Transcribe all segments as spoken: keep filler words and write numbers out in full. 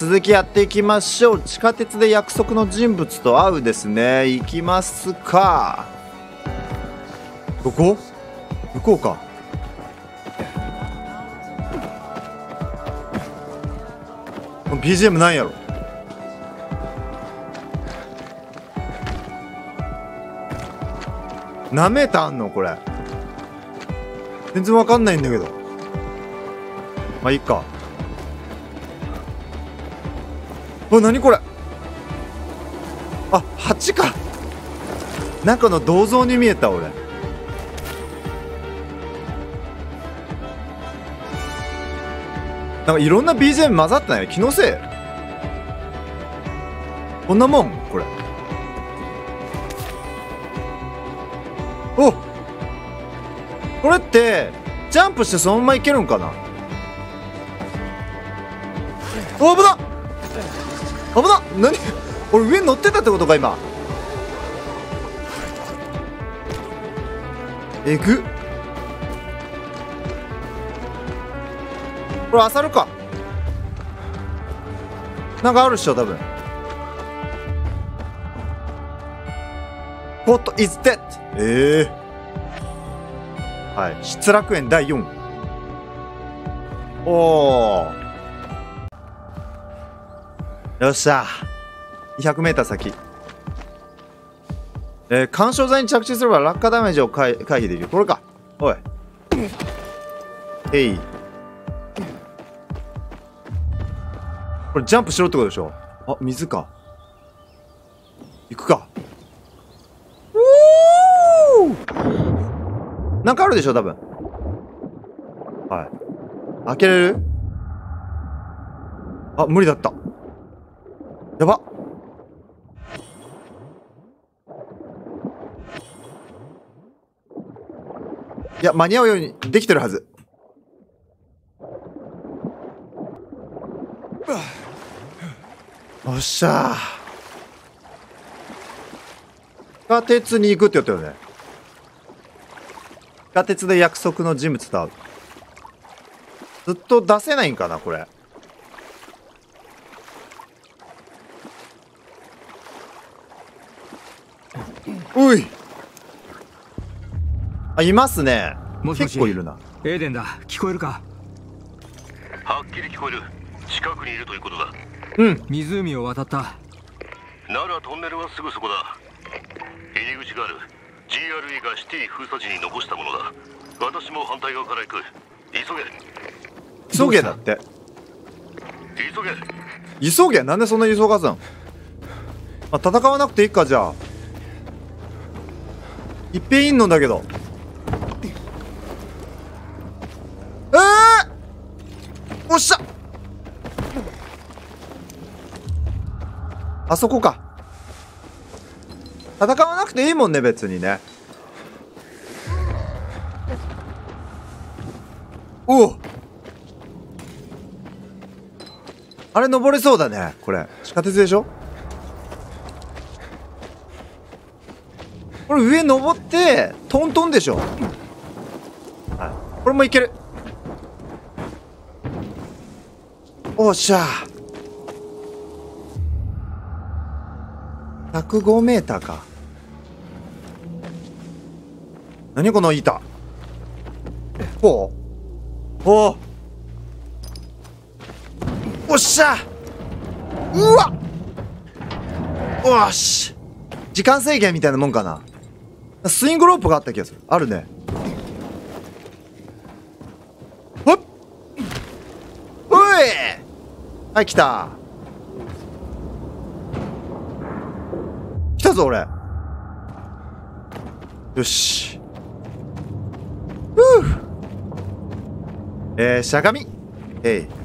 続きやっていきましょう。地下鉄で約束の人物と会うですね。行きますか。どこ？向こうか。この ビージーエム なんやろ。何メーターあんのこれ。全然わかんないんだけど。まあいいか。お、なにこれ。あ、はちか。中の銅像に見えた俺。なんかいろんな ビージーエム 混ざったね。気のせい。こんなもんこれ。お、これってジャンプしてそのままいけるんかな。お、危なっ危なっ。何俺上に乗ってたってことか今。えぐっ。これ漁るか。なんかあるっしょ多分。What is that? ええー、はい、失楽園だいよん。おお、よっしゃ。にひゃくメーター先。えー、干渉剤に着地すれば落下ダメージを回回避できる。これか。おい。えい。これジャンプしろってことでしょ。あ、水か。行くか。なんかあるでしょ多分。はい。開けれる？あ、無理だった。やばっ。いや、間に合うようにできてるはず。よっしゃー。地下鉄に行くって言ったよね。地下鉄で約束の人物と会う。ずっと出せないんかなこれ。おい。あ、いますね。 もしもし、 結構いるな。 エーデンだ。聞こえるか？ はっきり聞こえる。近くにいるということだ。 うん。 湖を渡った。 ならトンネルはすぐそこだ。入り口がある。ジーアールイー がシティ封鎖時に残したものだ。私も反対側から行く。急げ。 急げだって。 急げ。 急げ。なんでそんな急がずん。まあ、戦わなくていいかじゃあ。いっぺんいんのんだけど。えー、おっしゃ。あそこか。戦わなくていいもんね別にね。おお、あれ登れそうだね。これ地下鉄でしょ。これ上登ってトントンでしょ。はい、これもいける。おっしゃ。ひゃくごメーターか。何この板。こう。おお。おっしゃ。うわっ。よし。時間制限みたいなもんかな。スイングロープがあった気がする。あるね。ほっ。おい。はい、来た。来たぞ俺。よし。ふう。えー、しゃがみ。えい。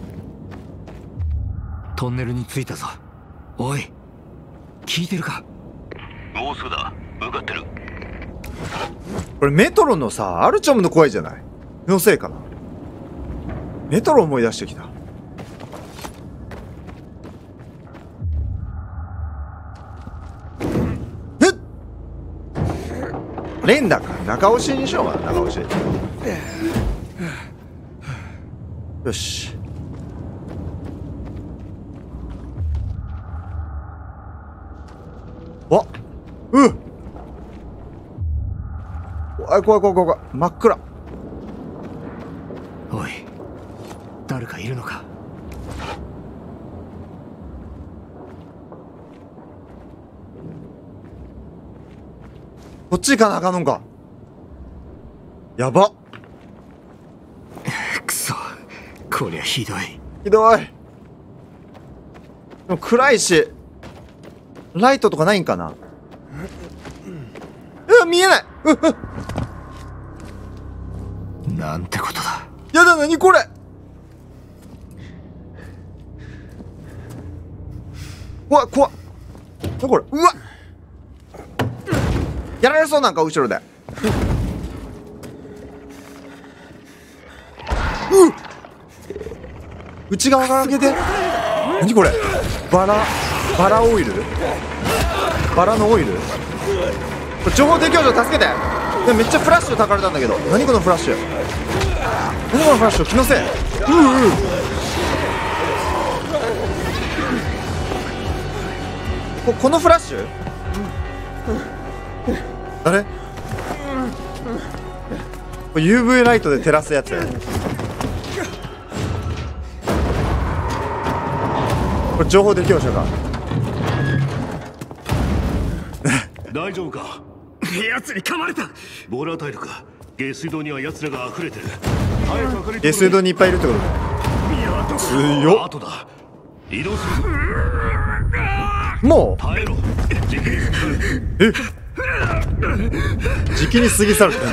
トンネルに着いたぞ。おい、聞いてるか？ もうすぐだ。向かってる。 これメトロのさ、アルチョムの声じゃない？のせいかな。メトロ思い出してきた。えっ、連打か。中押しにしようかな。中押し。よし。 わっうっ怖い怖い怖い怖い怖い。真っ暗。 おい、誰かいるのか？ こっち行かなあかんのんか。やば。 くそ、こりゃひどい。 ひどい。でも暗いし、ライトとかないんかな。うわ、見えない。うっうっ。 なんてことだ。 やだ、なにこれ。うわ、怖っ。なこれ。うわっ。やられそうなんか、後ろで。うっ。内側から開けて。何これ。バラバラオイル。バラのオイル。これ情報提供者助けて。でめっちゃフラッシュたかれたんだけど。何このフラッシュ。何このフラッシュ。気のせい。うう。ここのフラッシュ。誰？これ ユーブイ ライトで照らすやつ。これ情報提供者か。 大丈夫か？ 奴に噛まれた。 ボーラータイルか。下水道には奴らが溢れてる。早く明るい下水道にいっぱいいるってことだ。強っ。 後だ。移動する。 もう耐えろ。 え時期に過ぎ去るって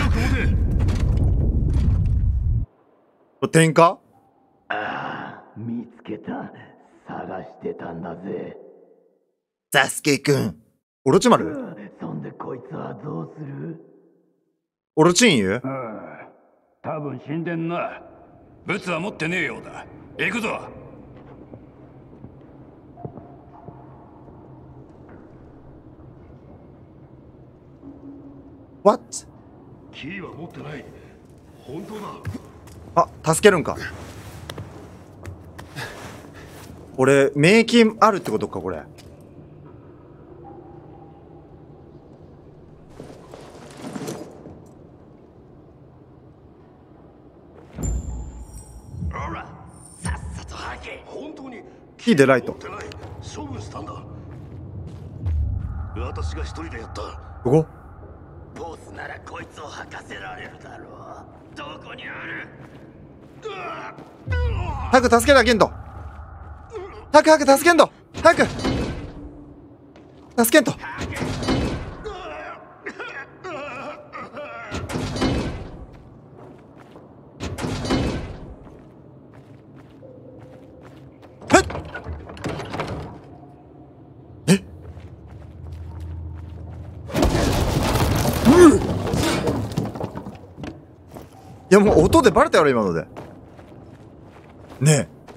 これ点火？ ああ、見つけた。探してたんだぜ。 サスケくん。オロチマル？ そんでこいつはどうする？ オロチンユ？ ああ、多分死んでんな。ブツは持ってねえようだ。行くぞ。 What？ キーは持ってない。本当だ。 あ、助けるんか。俺免疫あるってことかこれ。 ほら、さっさと吐け。本当にキーでライト。 持ってない。処分したんだ。私が一人でやった。 どこ？ ボスならこいつを吐かせられるだろう。どこにある？ 早く助けてあげんと。早く早く助けんと。早く助けんと。えっえうんいやもう音でバレたやろ今ので。ねえ。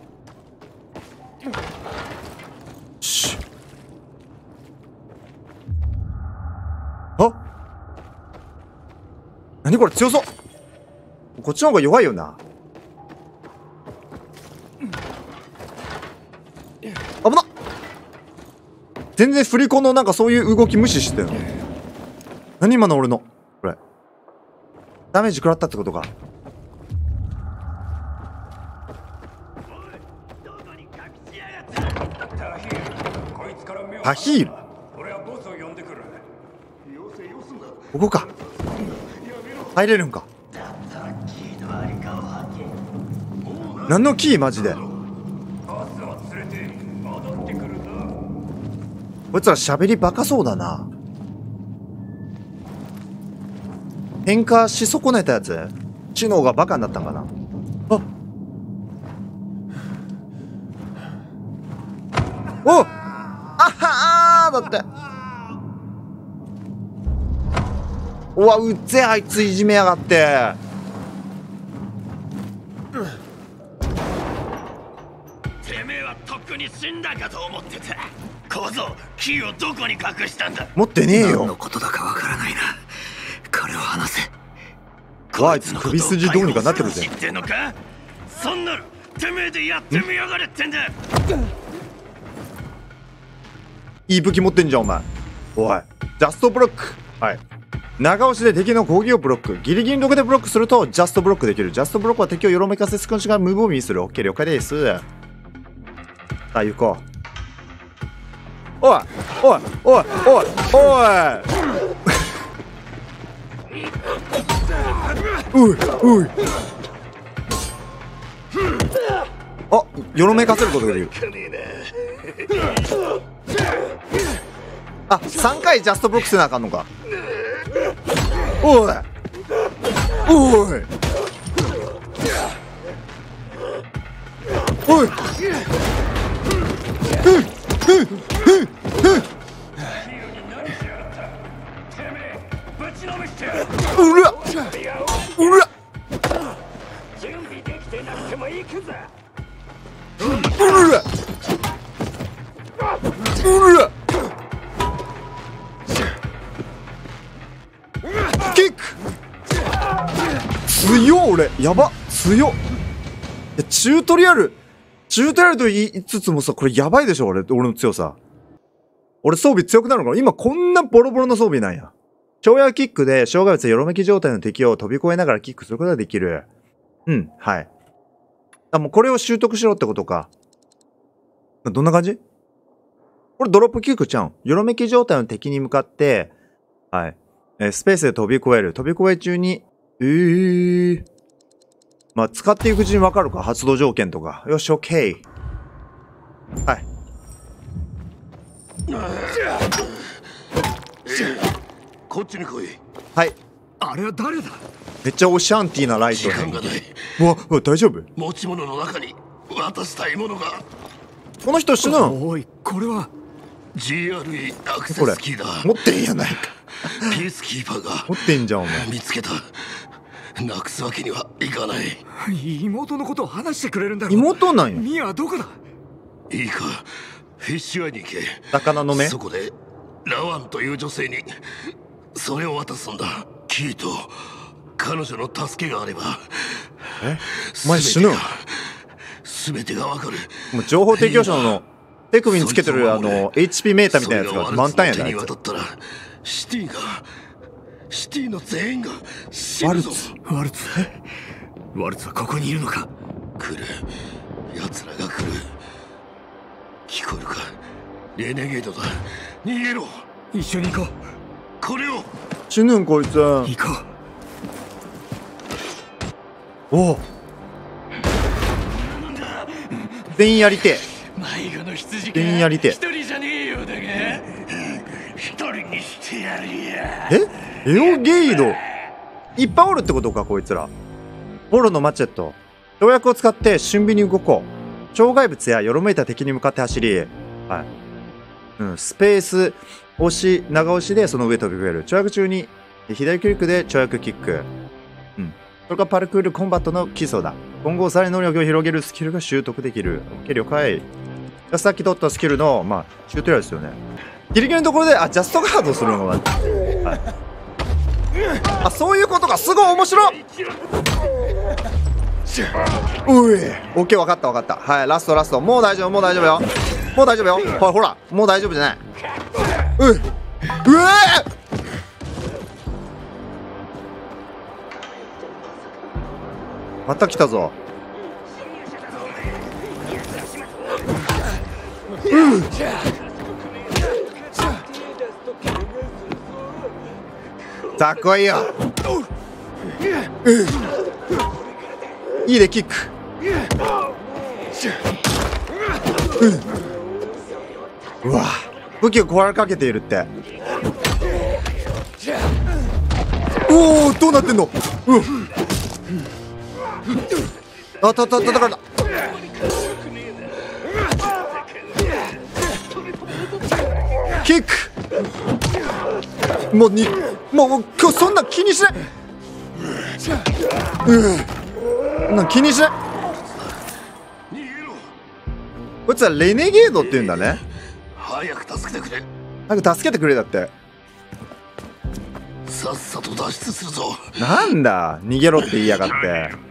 しあ、何これ強そう。こっちの方が弱いよな。危なっ。全然振り子のなんかそういう動き無視してたよ。何今の俺のこれダメージ食らったってことか。タヒール。 俺はボスを呼んでくる。 ここか。入れるんか。何のキーマジで。 ボスを連れて戻ってくるぞ。 こいつら喋りバカそうだな。変化し損ねたやつ。知能がバカになったんかな。あおっあはーだって。うわうっぜあいついじめやがって。 てめえはとっくに死んだかと思ってた。小僧、キーをどこに隠したんだ？ 持ってねえ何のよ。 ことだかわからないな。彼を離せ。 あいつ首筋どうにかなってるぜ。 知ってんのか？そんなのてめえでやってみやがれってんだ。 いい武器持ってんじゃんお前。 おいジャストブロック。はい、長押しで敵の攻撃をブロック。ギリギリのとこでブロックするとジャストブロックできる。ジャストブロックは敵をよろめかせ少しが無防備にする。 OK 了解です。さあ行こう。おいおいおいおいおいおいおいあ、よろめかせることができる。あ、さんかいジャストブロックせなあかんのか。おいおいおいうらうら準備できてなくても行くぞ。 うらうらキック強っ。俺やば強っ。いやチュートリアルチュートリアルと言いつつもさ、これやばいでしょ。俺俺の強さ。俺装備強くなるのかな。今こんなボロボロの装備なんや。跳躍キックで障害物やよろめき状態の敵を飛び越えながらキックすることができる。うん、はい。あ、もうこれを習得しろってことか。どんな感じ？これドロップキックちゃうん。よろめき状態の敵に向かって、はい。えー、スペースで飛び越える。飛び越え中に、えー。まあ、使っていくうちにわかるか。発動条件とか。よし、オッケー。はい。 こっちに来い。 はい。 あれは誰だ？ めっちゃオシャンティーなライト。 時間がない。 うわ、うわ、大丈夫？ 持ち物の中に渡したいものが。 この人死ぬの？ おい、これはジーアールイー アクセこれスキーだ。 持ってんやないか。 ピースキーパーが持ってんじゃんお前。 見つけた。なくすわけにはいかない。 妹のことを話してくれるんだろう。 妹なんや。 ミアはどこだ？ いいか、フィッシュアイに行け。 魚の目。 そこでラワンという女性にそれを渡すんだ。キーと彼女の助けがあれば。 え、お前死ぬの？ 全てがわかる。 もう情報提供者の手首につけてるあの エイチピー メーターみたいなやつが満タンやで。あいつ渡ったらシティがシティの全員が死ぬぞ。 ワルツ、ワルツはここにいるのか？ 来る、奴らが来る。聞こえるか？レネゲードだ。逃げろ。 一緒に行こう。 これを。 死ぬんこいつ。 行こう。おお。全員やりて迷子の羊か。 全員やりて一人じゃねえようだが一人にしてやるや。 えエオゲイドいっぱいおるってことか。こいつらボロのマチェット。跳躍を使って俊敏に動こう。障害物やよろめいた敵に向かって走り、はい、うん、スペース押し長押しでその上飛び越える。跳躍中に左クリックで跳躍キック。うん、それがパルクールコンバットの基礎だ。今後さらに能力を広げるスキルが習得できる。OK 了解。さっき取ったスキルのまあシュートリアルですよね。ギリギリのところであジャストガードするのが、はい、あそういうことか。すごい面白い。うい OK 分かった分かった。はい、ラストラスト。もう大丈夫もう大丈夫よ。もう大丈夫よ。ほらほらもう大丈夫じゃない。ういうえまた来たぞ。うんさあ来いよ。うんいいでキック。うん、うわ武器を壊れかけているって。おおどうなってんの。うんあたたたたたキック。もうにもう今日そんな気にしない。うんなん気にしない。こいつはレネゲードって言うんだね。 早く助けてくれ。 早く助けてくれだって。 さっさと脱出するぞ。 なんだ逃げろって言いやがって。 いるのか私の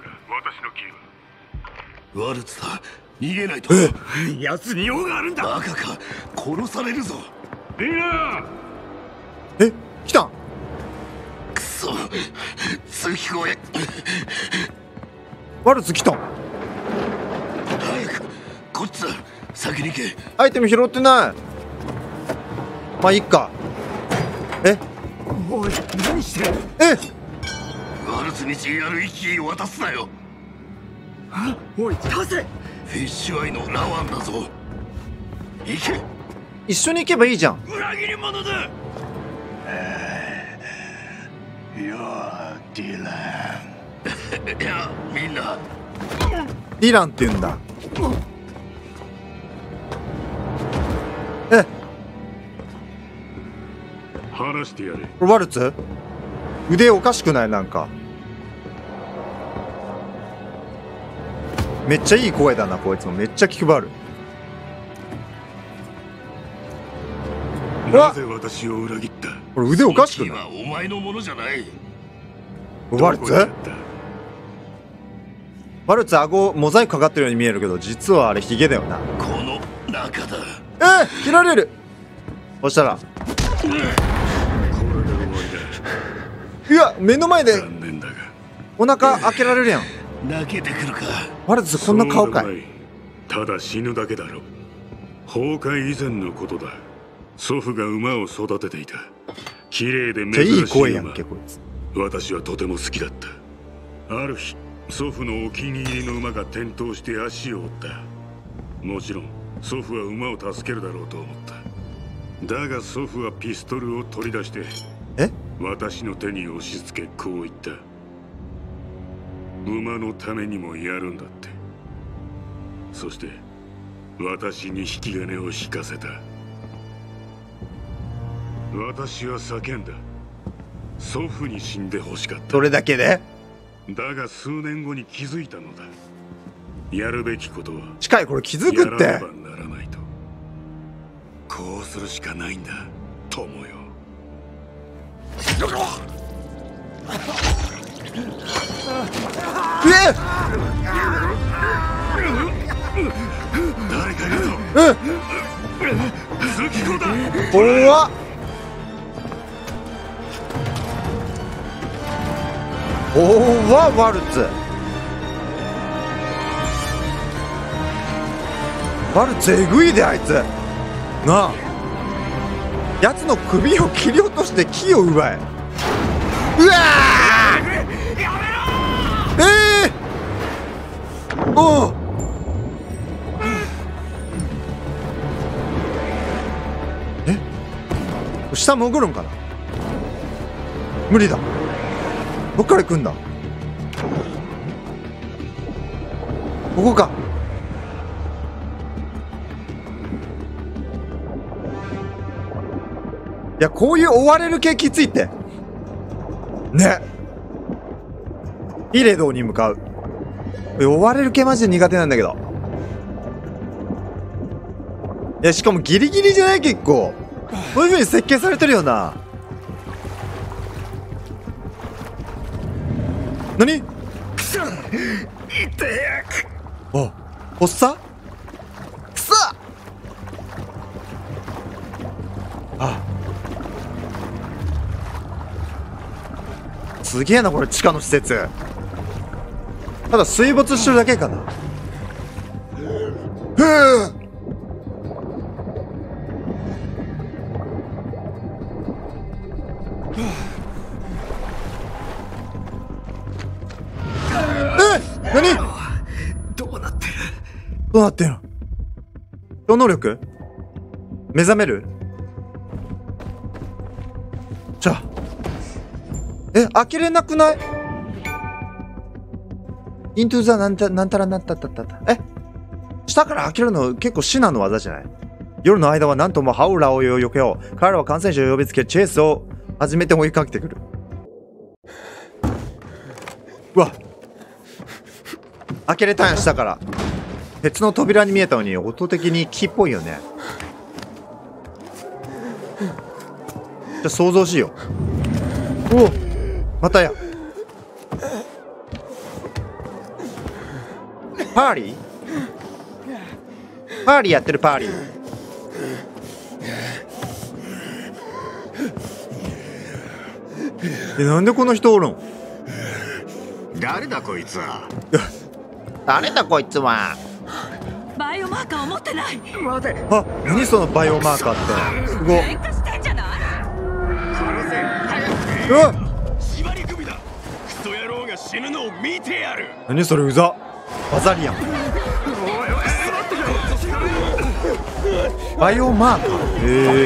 キーは。ワルツだ。逃げないと。 う。奴に用があるんだ。 バカか殺されるぞ。 リーダーえ、来たん？ くそ、月子へ。 ワルツ来たん？ 早く、こっちだ。先に行け。 アイテム拾ってない。まあいっか。えおい、何してる？ えワルツに ジーアールイー キーを渡すなよ。 おい、出せ。 フィッシュアイのラワンだぞ。行け。 一緒に行けばいいじゃん。 裏切り者だ。 いやディラいや、みんなディランって言うんだ。え、 話してやれ。 これワルツ？腕おかしくない？なんかめっちゃいい声だな、こいつも。めっちゃ気配る。 なぜ私を裏切った？ これ腕おかしくない？ はお前のものじゃない。 ワルツ？ワルツ顎モザイクかかってるように見えるけど、実はあれヒゲだよな。 この中だ。 えー、切られる。そしたら、 これで終わいや、目の前りだ。 で残念だがお腹開けられるやん。 泣けてくるか。 ワルツこんな顔かい？ そうでもない。ただ死ぬだけだろ。崩壊以前のことだ。祖父が馬を育てていた。綺麗でじゃあいい珍しい馬。 声やんけこいつ。 私はとても好きだった。ある日、祖父のお気に入りの馬が転倒して足を折った。もちろん祖父は馬を助けるだろうと思った。だが祖父はピストルを取り出してえ？ 私の手に押し付け、こう言った。馬のためにもやるんだって。そして私に引き金を引かせた。私は叫んだ。祖父に死んでほしかった。 どれだけで？ だが数年後に気づいたのだ。やるべきことは近い、これ気づくって。 やらねばならないと。こうするしかないんだ、友よ。 えっ！ 誰かいるぞ。 うん。 月子だ。 怖っ。おーわ、ワルツ。ワルツえぐいで、あいつなあ。やつの首を切り落として木を奪え。うわー！えー、おう。え、下潜るんかな？無理だ。どっから行くんだ？ここか。いや、こういう追われる系きついってね。イレドに向かう。追われる系マジで苦手なんだけど。いや、しかもギリギリじゃない？結構そういう風に設計されてるよな。何？ くそ、痛え。 あ、おっさくそ。あ、すげえなこれ、地下の施設。ただ水没してるだけかな。ふぅ。え、何？ どうなってる？ どうなってんの？超能力？目覚める？じゃあ、え、開けれなくない？イントゥザなんたなんたらなんたったったった。え、下から開けるの結構至難の技じゃない？夜の間はなんともハウラーを避けよう。彼らは感染者を呼びつけチェイスを始めて追いかけてくる。うわ、開けれたんや、下から。鉄の扉に見えたのに音的に木っぽいよね。じゃあ想像しよう。おお、またや。パーリー？パーリーやってる、パーリー。 え、なんでこの人おるん？ 誰だこいつは。 誰だこいつは。 バイオマーカーを持ってない。 待て。 あ、何そのバイオマーカーって。すごっ。 喧嘩してんじゃない。 殺せ。早く。 うわ、 縛り首だ。クソ野郎が死ぬのを見てやる。 何それ、うざ。バザリアン。バイオマーカー。へえ。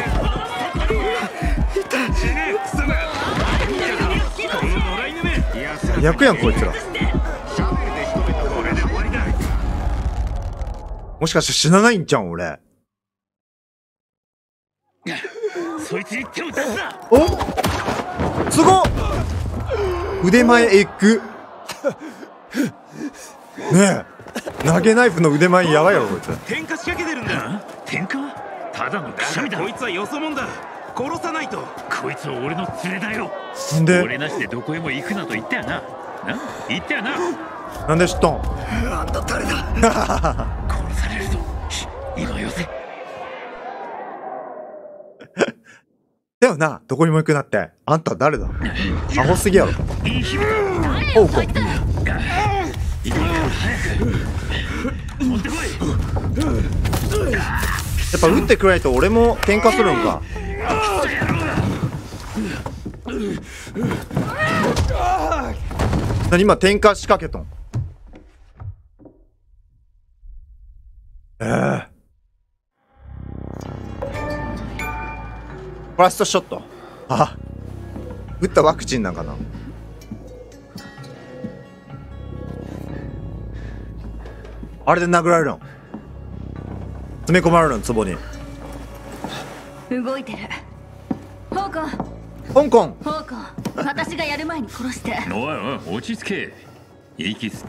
役やんこいつら。もしかして死なないんちゃうん俺。 そいつに手を出すな。 お、すごっ。腕前エッグ。ねえ、投げナイフの腕前やばいやろこいつ。 喧嘩仕掛けてるんだ。喧嘩？ただのくしゃみだ。こいつはよそもんだ。殺さないと。こいつは俺の連れだよ。 なんで俺なしでどこへも行くなと言ったよな。な、言ったよな。 なんで知ったん？ あんた誰だ。 殺されるぞ。今よせ。 だよな、どこにも行くなって。あんた誰だ？アホすぎやろ。 いい日々 おうこ。 いいから早く持ってこい。 やっぱ打ってくれないと俺も喧嘩するんか。何今転換仕掛けとん。ええー、ファーストショット。あ、打ったワクチンなんかな。あれで殴られるの？詰め込まれるの壺に。 動いてる。香港。 香港。 香港。私がやる前に殺して。 おいおい、落ち着け。息吸って。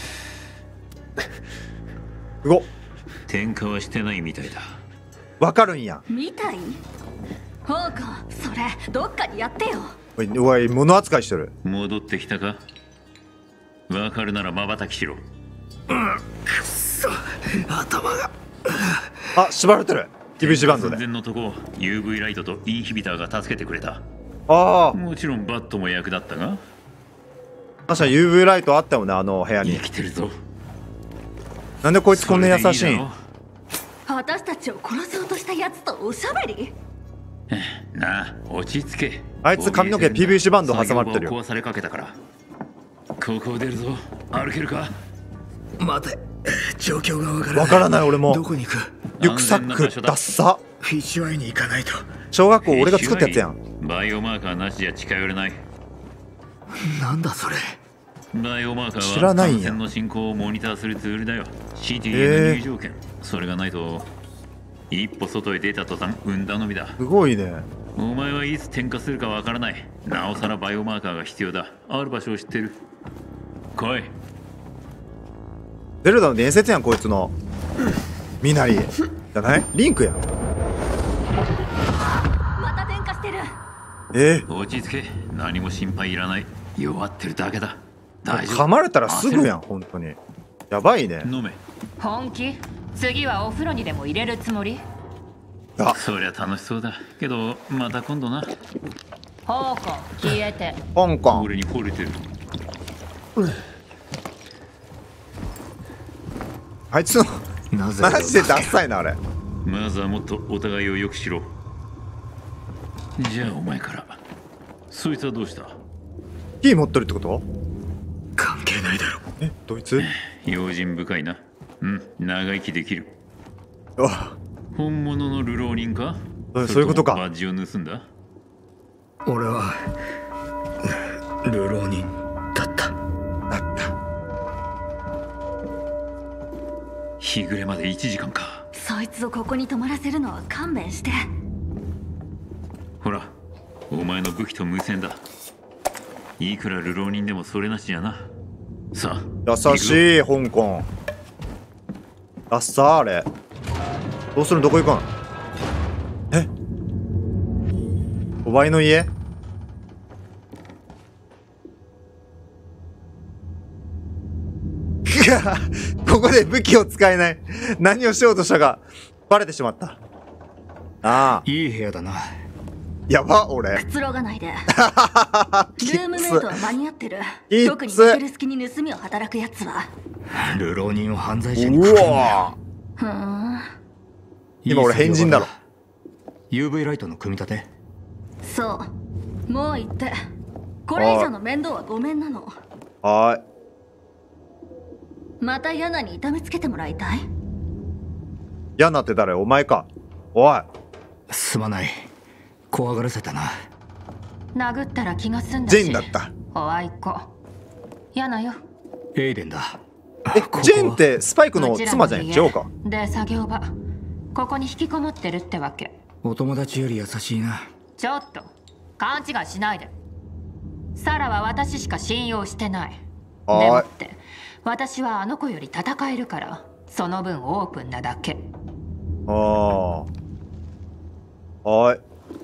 すごっ。 喧嘩はしてないみたいだ。 わかるんや。 みたい？香港、それどっかにやってよ。 おい、おい、物扱いしてる。 戻ってきたか？わかるなら瞬きしろ。 くっそ、頭が。 あ、縛られてる。ティーブイシー バンドで。 寸前のとこ ユーブイ ライトとインヒビターが助けてくれた。 ああ、 もちろんバットも役立ったが。 確かに ユーブイ ライトあったよね、あの部屋に。 生きてるぞ。 なんでこいつこんな優しいん？ 私たちを殺そうとしたやつとおしゃべり？ なあ、落ち着け。 あいつ髪の毛 ピーブイシー バンド挟まってるよ。 壊されかけたから。ここを出るぞ。歩けるか？ 待て、状況がわからない。 わからない俺も。 どこに行く？ リュックサックダッサ。 フィッシュアイに行かないと。 小学校俺が作ったやつやん。 バイオマーカーなしじゃ近寄れない。 なんだそれ。 バイオマーカ知ーはらないんや感染の進行をモニターするツールだよ。シーティー の入場券、それがないと一歩外へ出た途端産んだのみだ。 すごいね。 お前はいつ点火するかわからない。なおさらバイオマーカーが必要だ。ある場所を知ってる。来い。 ゼルダの伝説やんこいつの。ミナリじゃない？リンクやん。 また点火してる。 えー、 落ち着け。何も心配いらない。弱ってるだけだ。大丈夫。 噛まれたらすぐやん本当に。やばいね。 飲め。 本気？次はお風呂にでも入れるつもり？ あ、 そりゃ楽しそうだけどまた今度な。 香港消えて。 香港。 俺に惚れてる。 あいつのなぜマジでダッサいなあれ。 まずはもっとお互いをよくしろ。じゃあお前から。そいつはどうした？ キー持ってるってこと？ 関係ないだろ。 え、ドイツ？ 用心深いな。うん、長生きできる。 あ、 本物の流浪人か？ そういうことか。 バッジを盗んだ？ 俺は流浪人だった。 だった。 日暮れまでいちじかんか。 そいつをここに泊まらせるのは勘弁して。 ほら、お前の武器と無線だ。いくら流浪人でもそれなしじゃな。さあ、 優しい香港。ダッサーあれ。どうする？どこ行くん？え？お前の家？ここで武器を使えない。何をしようとしたかバレてしまった。ああ、 いい部屋だな。 やば俺。 くつろがないで。ルームメイトは間に合ってる。特に寝てる隙に盗みを働くやつは。 流浪人を犯罪者にうくくるんだよ。 わふーん。 今俺変人だろ。 ユーブイ ライトの組み立て。 そうもう言って。これ以上の面倒はごめんなの。 はーい。 またヤナに痛めつけてもらいたい。 ヤナって誰？お前か。おい。 すまない。怖がらせたな。 殴ったら気が済んだし。 ジェンだった。 おあいっ子。やなよ。 エイデンだ。 え、ジェンってスパイクの妻じゃん。ジョーか。 で作業場。ここに引きこもってるってわけ。 お友達より優しいな。 ちょっと勘違いしないで。サラは私しか信用してない。でもって私はあの子より戦えるから、その分オープンなだけ。 ああ。はい。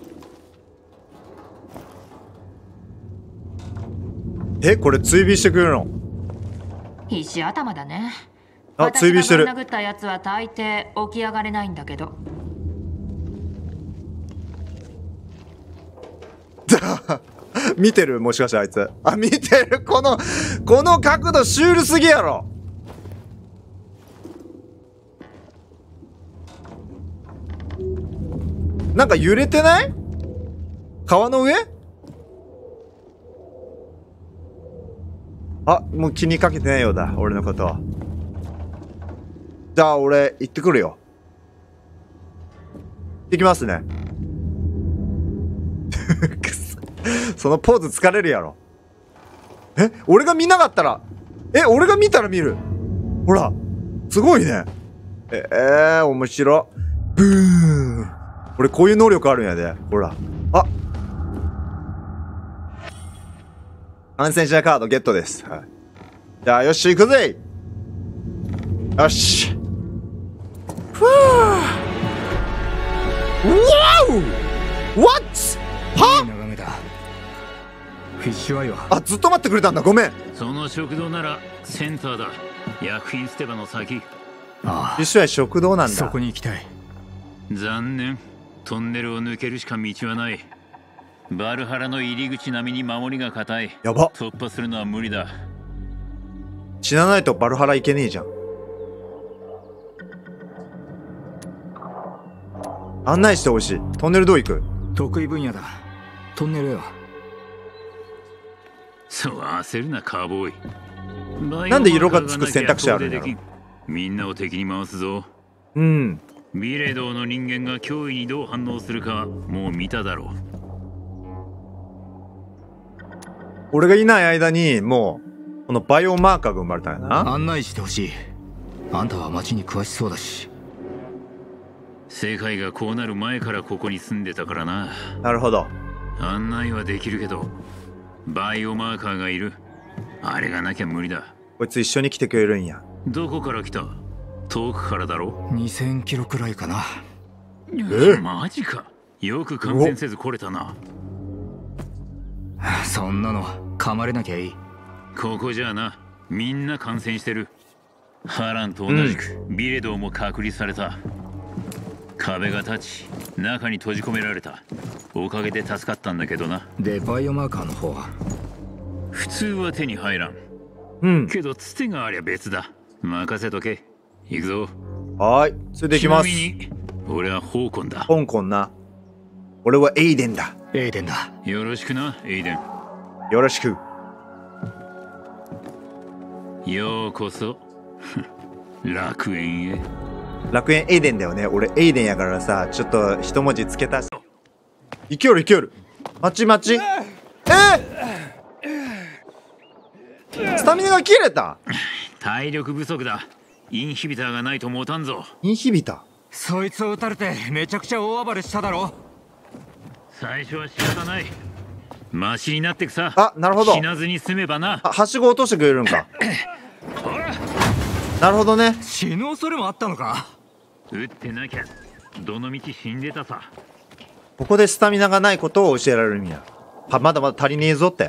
え、これ追尾してくれるの？ 石頭だね。 あ、追尾してる。 私がぶん殴ったやつは大抵起き上がれないんだけど。 見てる？もしかしてあいつ。あ、見てる。このこの角度シュールすぎやろ。なんか揺れてない？川の上？あ、もう気にかけてないようだ、俺のこと。じゃあ俺行ってくるよ。行ってきますね。くそ、そのポーズ疲れるやろ。え、俺が見なかったら、え、俺が見たら見る。ほら、すごいね。ええー、面白。ブーン。俺こういう能力あるんやで。ほら。あ、感染者カードゲットです。はい。じゃあよし行くぜ。よし。ふぅ。What？ は？ 眺めだ。フィッシュアイは。 あ、ずっと待ってくれたんだ。ごめん。 その食堂ならセンターだ。薬品捨て場の先。 ああ。 フィッシュアイ食堂なんだ。 そこに行きたい。 残念。トンネルを抜けるしか道はない。バルハラの入り口並みに守りが固い。 やば。 突破するのは無理だ。 死なないとバルハラ行けねえじゃん。案内してほしい。トンネルどう行く？ 得意分野だ。トンネルよ。 そう焦るなカーボーイ。 なんで色がつく選択肢あるんだろう。 みんなを敵に回すぞ。 うん。 ビレドーの人間が脅威にどう反応するかもう見ただろう。 俺がいない間にもうこのバイオマーカーが生まれたんやな。 案内してほしい。あんたは町に詳しそうだし。 世界がこうなる前からここに住んでたからな。 なるほど。 案内はできるけどバイオマーカーがいる。あれがなきゃ無理だ。 こいつ一緒に来てくれるんや。 どこから来た？遠くからだろ？ にせんキロくらいかな。 え？ マジか。よく感染せず来れたな。 そんなの噛まれなきゃいい。 ここじゃあな、みんな感染してる。ハランと同じく、うん、ビレドーも隔離された。壁が立ち中に閉じ込められた。おかげで助かったんだけどな。 でバイオマーカーの方は？ 普通は手に入らん。 うん。 けどつてがありゃ別だ。任せとけ。行くぞ。 はい、それで行きます。 ちなみに俺は香港だ。 香港な。俺はエイデンだ。 エイデンだ。 よろしくな、エイデン。 よろしく。 ようこそ楽園へ。 楽園エイデンだよね。俺エイデンやからさ、ちょっと一文字つけたし。いけるいける。待ち待ち。えー、スタミナが切れた。 体力不足だ。インヒビターがないと持たんぞ。 インヒビター？ そいつを撃たれてめちゃくちゃ大暴れしただろ。 最初は仕方ない。マシになってくさ。 あ、なるほど。 死なずに済めばな。 あ、はしご落としてくれるんか。なるほどね。 死ぬ恐れもあったのか。 撃ってなきゃどの道死んでたさ。 ここでスタミナがないことを教えられるんや。は、まだまだ足りねえぞって。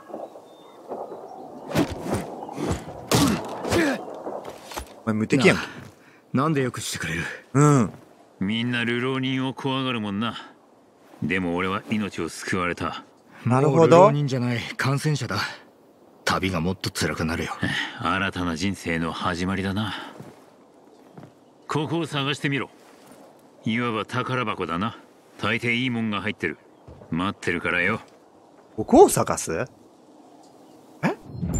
お前無敵やん。 なんでよくしてくれる。 うん。 みんな流浪人を怖がるもんな。 でも俺は命を救われた。 なるほど。 もう流浪人じゃない感染者だ。旅がもっと辛くなるよ。 新たな人生の始まりだな。ここを探してみろ。いわば宝箱だな。大抵いいもんが入ってる。待ってるからよ。 ここを探す？え？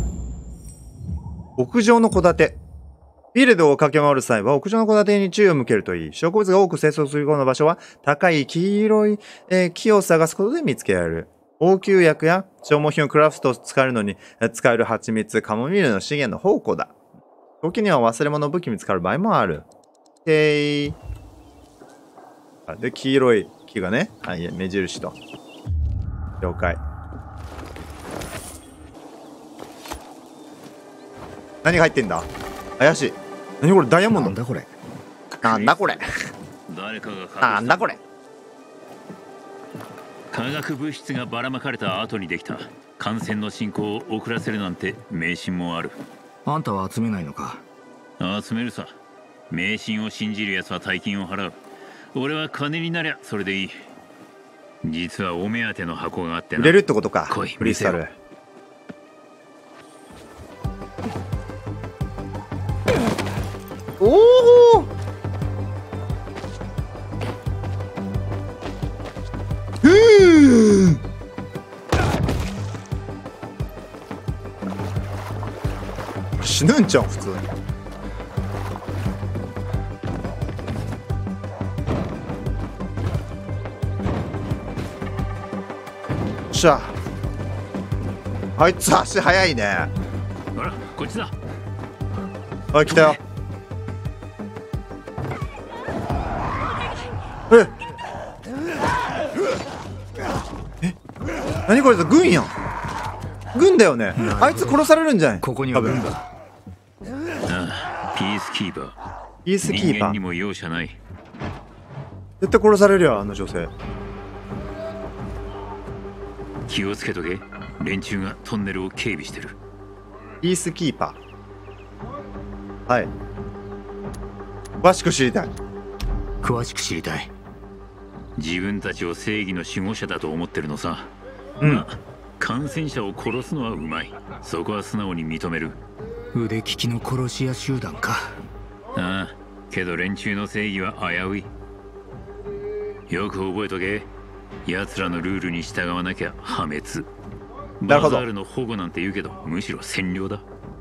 屋上の戸建て。フィールドを駆け回る際は屋上の戸建てに注意を向けるといい。植物が多く生息するような場所は高い黄色い、えー、木を探すことで見つけられる。応急薬や消耗品をクラフト使えるのに使える蜂蜜、カモミールの資源の宝庫だ。時には忘れ物武器見つかる場合もある。へー。で、黄色い木がね、はい、目印と。了解。何が入ってんだ？怪しい。何これ、ダイヤモンド。 なんだこれ。 なんだこれ。 誰かがなんだこれ。 化学物質がばらまかれた後にできた。感染の進行を遅らせるなんて迷信もある。 あんたは集めないのか？ 集めるさ。迷信を信じる奴は大金を払う。俺は金になりゃそれでいい。実はお目当ての箱があってな。 売れるってことか。 来い、 クリスタル。おお。ふう。死ぬんちゃう普通に。しゃあいつ足速いね。 ほらこっちだ。 あ、来たよ。ええ、何これ、軍やん。軍だよね。あいつ殺されるんじゃない？ ここには軍だ。 ああ、ピースキーパー。 ピースキーパー。 人間にも容赦ない。 絶対殺されるよ、あの女性。 気をつけとけ。連中がトンネルを警備してる。 ピースキーパー。はい。詳しく知りたい。 詳しく知りたい。 自分たちを正義の守護者だと思ってるのさ。 うん。 まあ、感染者を殺すのはうまい。そこは素直に認める。 腕利きの殺し屋集団か。 ああ、けど連中の正義は危うい。よく覚えとけ。奴らのルールに従わなきゃ破滅。 なるほど。 バザールの保護なんて言うけど、むしろ占領だ。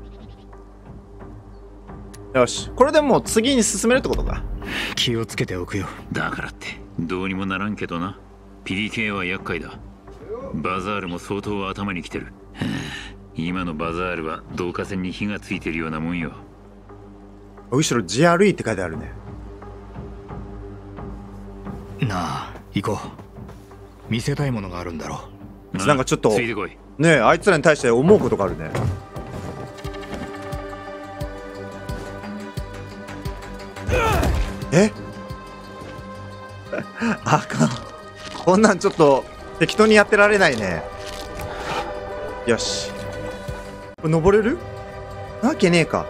よし、これでもう次に進めるってことか。 気をつけておくよ。 だからってどうにもならんけどな。ピリ系は厄介だ。バザールも相当頭にきてる。今のバザールは導火線に火がついてるようなもんよ。 後ろ ジーアールイー って書いてあるね。 なあ、行こう。見せたいものがあるんだろう。なんかちょっとついてこい。 ねえ、あいつらに対して思うことがあるね。えあかん。こんなんちょっと適当にやってられないね。よし。これ登れる？なわけねえか。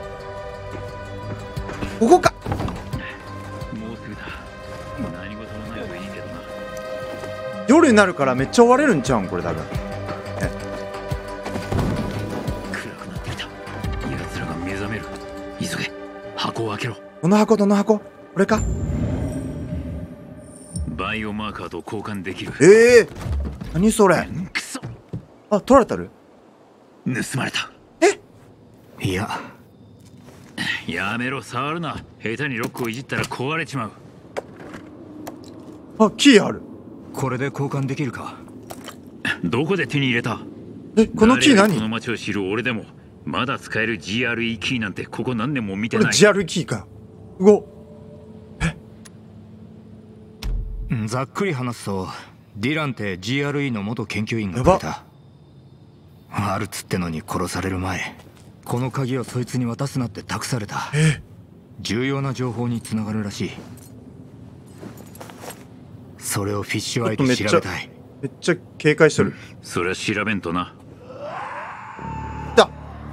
ここか。 もうすぐだ。何事もないといいけどな。 夜になるからめっちゃ追われるんちゃうんこれ多分。 暗くなってきた。奴らが目覚める。急げ。箱を開けろ。 この箱、どの箱？これか？ バイオマーカーと交換できる。 ええー、何それ？ くそ。 あ、取られたる？ 盗まれた。 え？ いや。 やめろ、触るな。下手にロックをいじったら壊れちまう。 あ、キーある。 これで交換できるか？ どこで手に入れた？ え、このキー何？ この街を知る俺でもまだ使える ジーアールイー キーなんてここ何年も見てない。 これ ジーアールイー キーか。うお。 え？ざっくり話すと、ディランって ジーアールイー の元研究員がくれた。あるつってのに殺される前、この鍵をそいつに渡すなって託された。重要な情報につながるらしい。それをフィッシュアイで調べたい。 めっちゃ警戒してる。 それは調べんとな。 だ。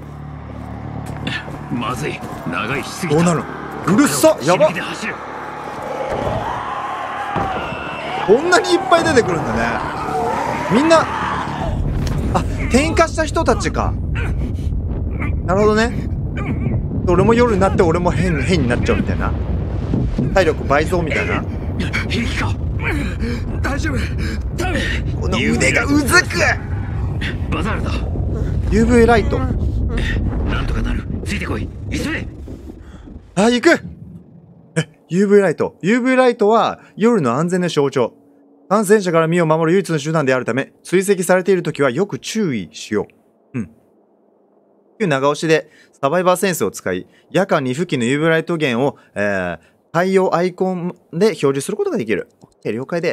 まずい。長いしすぎた。 どうなる？うるさっ。やばっ。 こんなにいっぱい出てくるんだね。みんな、あ、転化した人たちか。なるほどね。俺も夜になって俺も変変になっちゃうみたいな。体力倍増みたいな。 平気か。大丈夫。 この腕がうずく。 バザールだ。 ユーブイ ライト。 なんとかなる。ついてこい。急いで。 あ、行く。え、ユーブイ ライト。ユーブイ ライトは夜の安全の象徴。感染者から身を守る唯一の手段であるため、追跡されているときはよく注意しよう。うん。旧長押しでサバイバーセンスを使い、夜間に付近の ユーブイ ライト源を、えー、太陽アイコンで表示することができる。OK、了解です。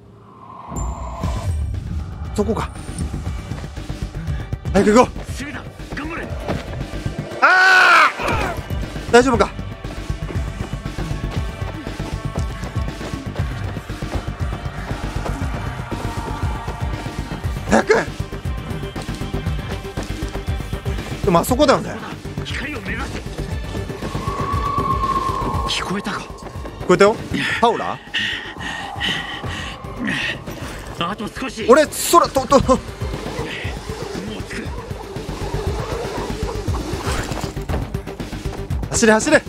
そこか。早く行こう。 頑張れ。 ああ、大丈夫か。早く。でもあそこだよね。 光を目指せ。聞こえたか。 聞こえたよ。パウラ。 あと少し。 俺空とと。 もう着く。 走れ走れ。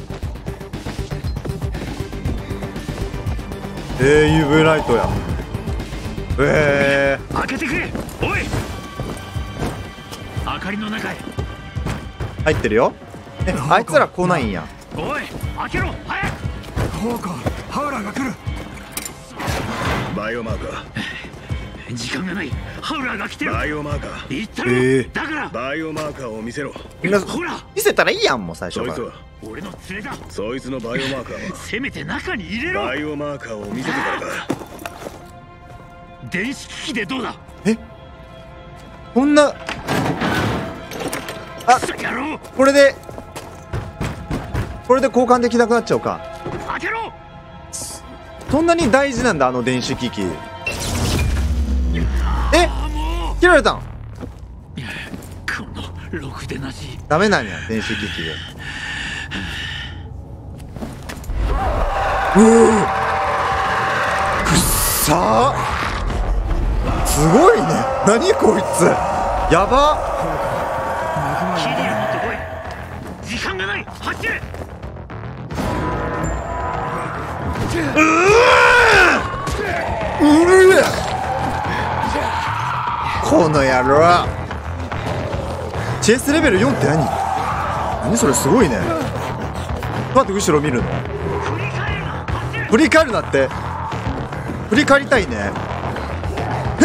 えー、ユーブイ ライトや。えー、 開けてくれ。おい。明かりの中へ。 入ってるよ。え、あいつら来ないんや。 おい、開けろ早く。ホーカー、ハウラーが来る。 バイオマーカー。 時間がない。ハウラーが来てる。 バイオマーカー。 言ったろ、 えー、 だからバイオマーカーを見せろ。 みんなほら見せたらいいやん。もう最初から。 そいつは俺の連れだ。 そいつのバイオマーカーはせめて中に入れろ。 バイオマーカーを見せてからか。 電子機器でどうだ。 え、こんな、あ、 やろう。 これでこれで交換できなくなっちゃうか。 開けろ。 そんなに大事なんだ、あの電子機器。え、切られたん。 このろくでなし。 ダメなんや、電子機器で。うー、くっさー、すごいね。何こいつ、やば。 キリア持ってこい。時間がない。走れ。 うー、この野郎。チェイスレベルよんって何？何それ、すごいね。待って、後ろ見るの。振り返るなって。振り返りたいね。えっ、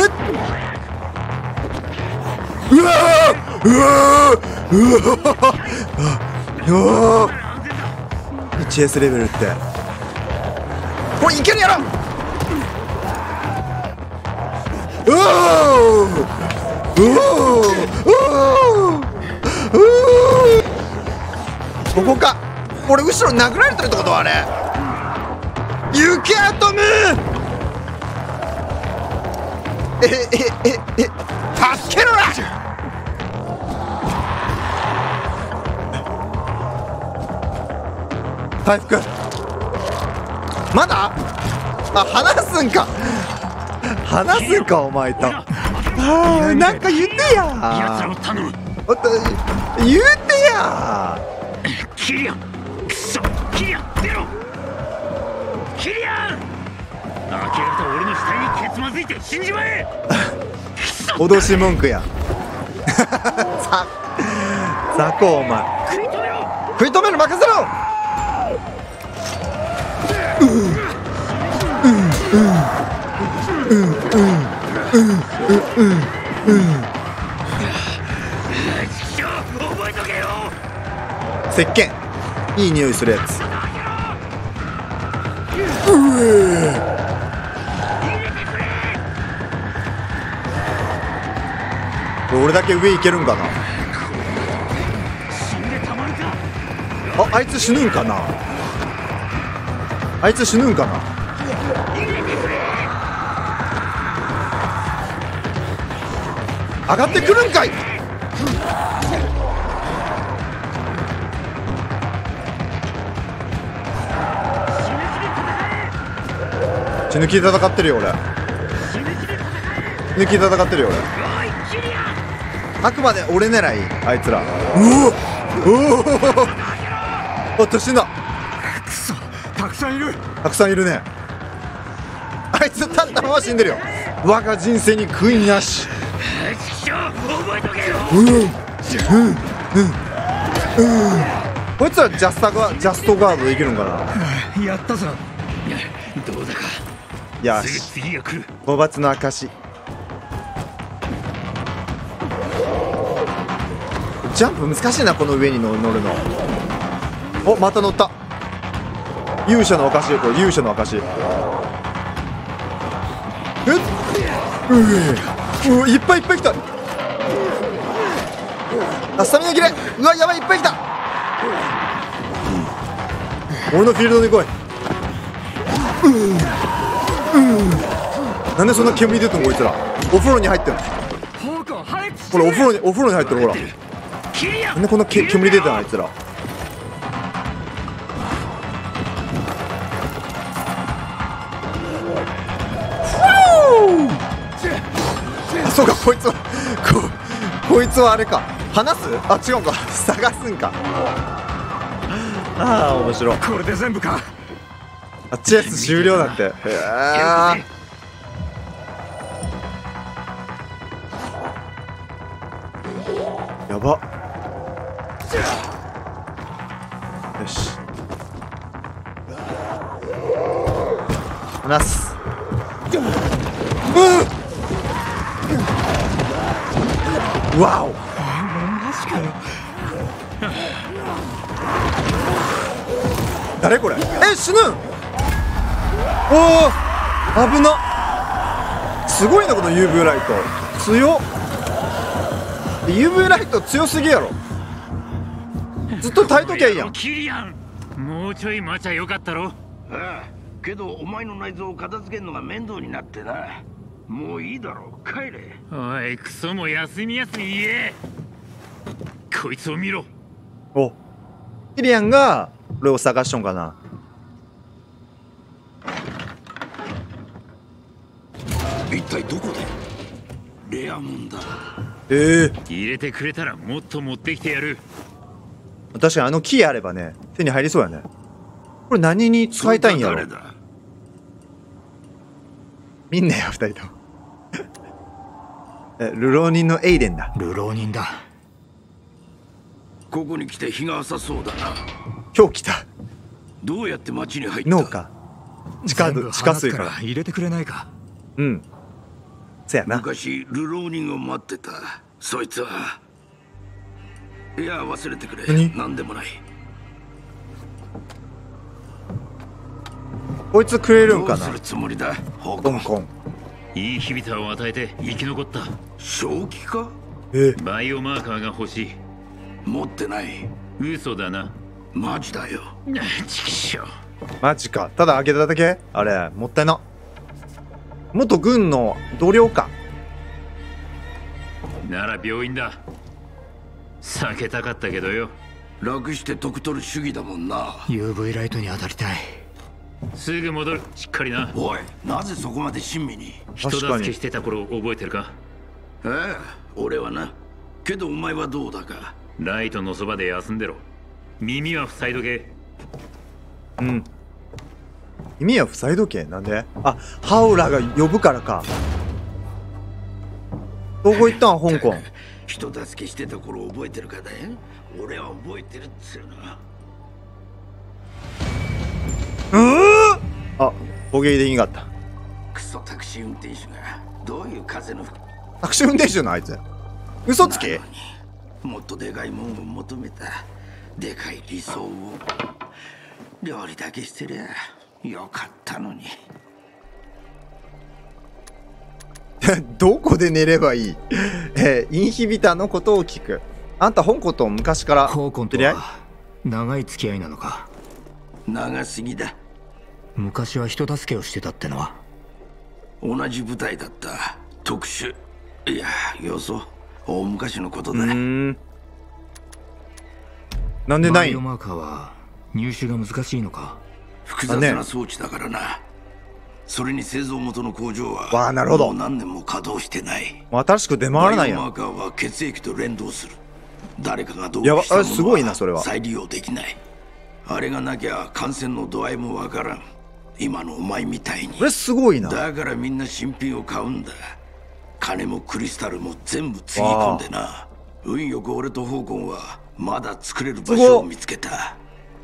うわー、うわー、うわー、うわー、チェイスレベルってこれいけるやろ。うおー、うおー、うおー、ここか。俺後ろ殴られてるってこと？あれ行けアトム。ええええ、助けろな。回復まだ。あ、話すんか、話すんかお前と。あー、なんか言ってや。 やつらを頼む。 おっと、言ってや。 キリアン、くそ、キリアン出ろ。キリアン、明け方俺の死体にケツまずいて死んじまえ。 脅し文句や。さ雑魚お前。 食い止めろ。 食い止める、任せろ。うんうんうんうんうんうんうんうん。 覚えとけよ。 石鹸、いい匂いするやつ。俺だけ上行けるんかな。あ、あいつ死ぬんかな。あいつ死ぬんかな。上がってくるんかい。チ死ぬ気で戦ってるよ俺。死ぬ気で戦ってるよ俺。あくまで俺狙いあいつら。うおおおっと死んだ。 くそ、たくさんいる。 たくさんいるね。あいつ立ったまま死んでるよ。我が人生に悔いなし。うんうんうんうん。こいつらジャスタガジャストガードできるんかな。 やったぞ。 どうだか。 よし、 次が来る。 討伐の証。ジャンプ難しいな、この上に乗るの。お、また乗った。勇者の証よ、これ勇者の証。えっ、うういっぱいいっぱい来た。あ、スタミナ切れ。うわ、やばい、いっぱい来た。俺のフィールドに来い。なんでそんな煙出てんのこいつら。お風呂に入ってんの。ほら、お風呂にお風呂に入ってる。ほら、なんでこんなけ煙出てんのあいつら。あ、そうか、こいつはここいつはあれか、話す。あ、違うか、探すんか。ああ、面白い。 これで全部か。 あ、チェス終了だって。へえ。やば。よし。話す。うん。わお。誰これ。え、死ぬん。おお、危な。すごいなこの ユーブイ ライト。強っ。 ユーブイ ライト強すぎやろ。ずっと耐えときゃいいやん。 キリアン、もうちょい待ちゃよかったろ。 ああ、けどお前の内臓を片付けるのが面倒になってな。もういいだろう、帰れ。 おい、クソも休み休み言え。こいつを見ろ。 お、キリアンが俺を探しとんかな。 一体どこで。レアモンだ。 ええー、 入れてくれたらもっと持ってきてやる。 確かにあのキーあればね、手に入りそうやね。これ何に使いたいんやろ。みんなや、二人とも。え、流浪人のエイデンだ。 流浪人だ。 ここに来て日が浅そうだな。 今日来た。 どうやって町に入った。 農家。地下地下水から入れてくれないか。 うん。そやな。 昔流浪人を待ってた。そいつは。いや、忘れてくれ。何でもない。 こいつくれるんかな。 どうするつもりだ。 香港。 いい日々を与えて生き残った。 正気か。 え、 バイオマーカーが欲しい。 持ってない。 嘘だな。 マジだよ。 チキショ。 マジか。ただ開けただけ。あれもったいな。元軍の同僚か。 なら病院だ。避けたかったけどよ。 楽して得取る主義だもんな。 ユーブイ ライトに当たりたい。 すぐ戻る。しっかりな。 おい、なぜそこまで親身に。 人助けしてた頃覚えてるか。 ああ、俺はな。けどお前はどうだか。 ライトのそばで休んでろ。耳は塞いどけ。 うん。耳は塞いどけ。なんで。あ、ハウラが呼ぶからか。どこ行ったん、香港。 人助けしてた頃覚えてるかだよ。俺は覚えてるっつうの。 うー、あ、ボケできんかった。 クソタクシー運転手がどういう風の吹く。 タクシー運転手のあいつ。嘘つけ。 もっとでかいもんを求めた。でかい理想を。料理だけしてりゃよかったのに。 どこで寝ればいい。えー、インヒビターのことを聞く。あんた香港と昔から香港とは長い付き合いなのか。 長すぎだ。 昔は人助けをしてたってのは。 同じ部隊だった。特殊。いや、よそ大昔のことだ。 うーん。なんでない。 バイオマーカーは入手が難しいのか。 複雑な装置だからな。 それに製造元の工場はわあ、なるほど。 もう何年も稼働してない。 もう新しく出回らないやん。 バイオマーカーは血液と連動する。誰かが同やば、 期したもすごいな、 のそれは。 は再利用できない。あれがなきゃ感染の度合いもわからん。今のお前みたいに。 これすごいな。 だからみんな新品を買うんだ。金もクリスタルも全部つぎ込んでな。運よく俺とホーコンはまだ作れる場所を見つけた。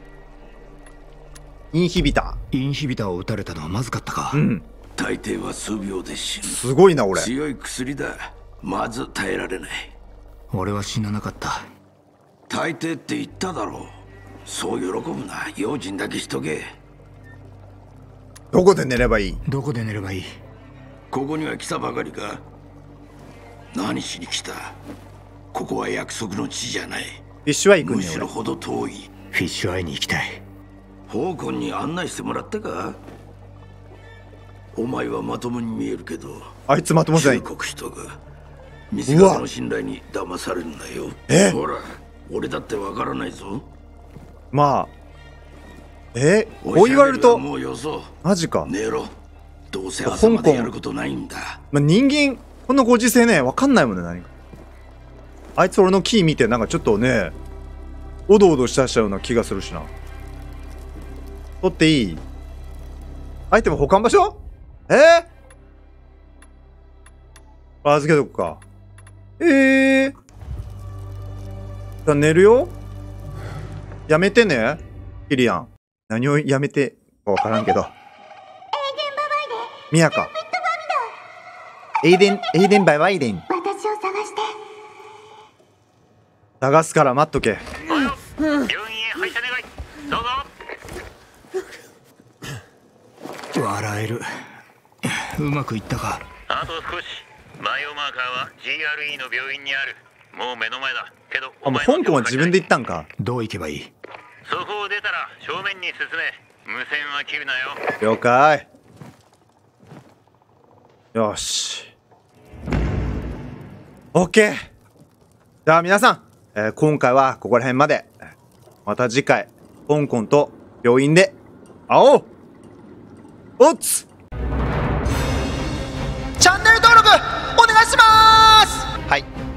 インヒビターインヒビターを打たれたのはまずかったか。 ー。うん。 大抵は数秒で死ぬ。 すごいな、俺。 強い薬だ。まず耐えられない。 俺は死ななかった。 大抵って言っただろう。そう喜ぶな。用心だけしとけ。 どこで寝ればいい？ どこで寝ればいい？ ここには来たばかりか。何しに来た？ここは約束の地じゃない。 フィッシュアイ行くんむや俺。 しろほど遠い。 フィッシュアイに行きたい。 ホーコンに案内してもらったか？お前はまともに見えるけど、 あいつまともじゃない。 忠告しとく。店側の信頼に騙されるんだよ。 え？ ほら、俺だってわからないぞ。 まあ。えー、こう言われると、 もうよそ。 マジか。 寝ろ。どうせ朝までやることないんだ。 まあ、人間、このご時世ね、わかんないもんね、何か。あいつ俺のキー見て、なんかちょっとね、おどおどしちゃうような気がするしな。取っていい？アイテム保管場所？えー、預けとくか。えー。じゃあ寝るよ？やめてね、キリアン。何をやめてかわからんけど。ミヤか。エイデン、エイデンバイバイデン。 私を探して。 探すから待っとけ。 病院へ配車願い。どうぞ。 笑える。うまくいったか。 あと少し。バイオマーカーは ジーアールイー の病院にある。もう目の前だ。けどあ、もう香港は自分で行ったんか。 どう行けばいい？ そこを出たら正面に進め。無線は切るなよ。 了解。よし。オッケー。じゃあ皆さん、えー、今回はここら辺まで。また次回、香港と病院で会おう。おっつ。チャンネル登録お願いします。はい。